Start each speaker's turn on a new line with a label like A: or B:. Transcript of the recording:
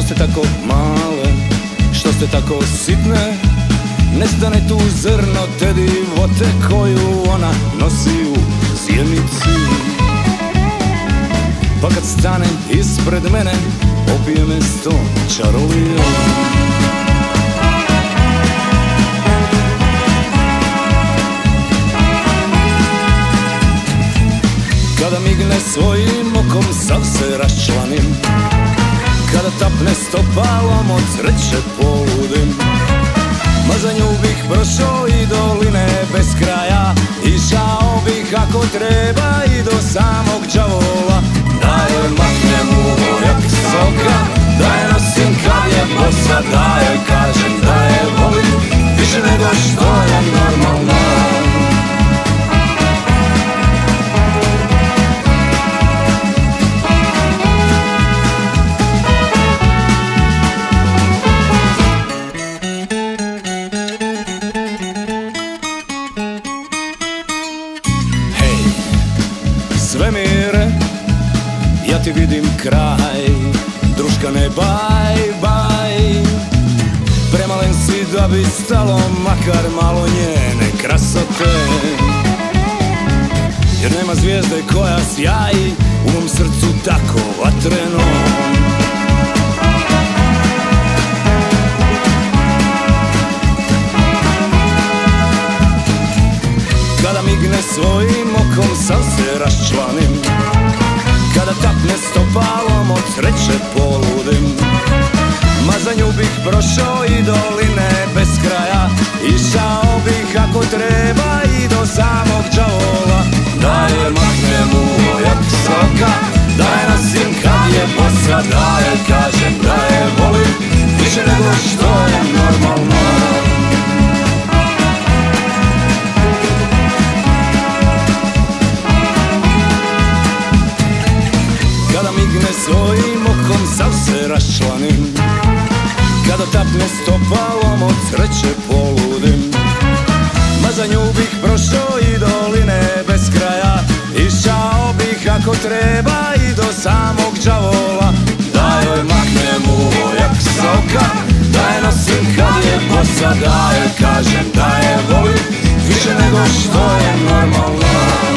A: ste tako male, što ste tako sitne, nestane tu zrno te divote koju ona nosi u sjenici. Pa kad stane ispred mene, opije me s tom čarolijom. Kada migne svojim okom, sav se raščlanim, kada tapne stopalom, od sreće poludim. Ma za nju bih prošao i doline bez kraja, išao bih ako treba i do samog đavola. Da je maknem u vojak soka, da je nosim kad je bosa, da je kažem da je volim više nego što je normalno. Svemire, ja ti vidim kraj, druškane baj, baj. Premalen si da bi stalo makar malo njene krasote, jer nema zvijezde koja sjaji u mom srcu tako vatreno. Kada migne svojim okom, sav se raščlanim, kada tapne stopalom, od sreće poludim. Ma za nju bih prošao i doline bez kraja, išao bih ako treba i do samog đavola. Da je maknem u vojak soka, da je nosim kad je bosa, da je kažem da je volim više nego što je normalno. Kada migne svojim okom, sav se raščlanim, kada tapne stopalom, od sreće poludim. Ma za nju bih prošao i doline bez kraja, išao bih ako treba i do samog đavola. Da joj maknem u vojak soka, da je nosim kad je bosa, da je kažem da je volim više nego što je normalno.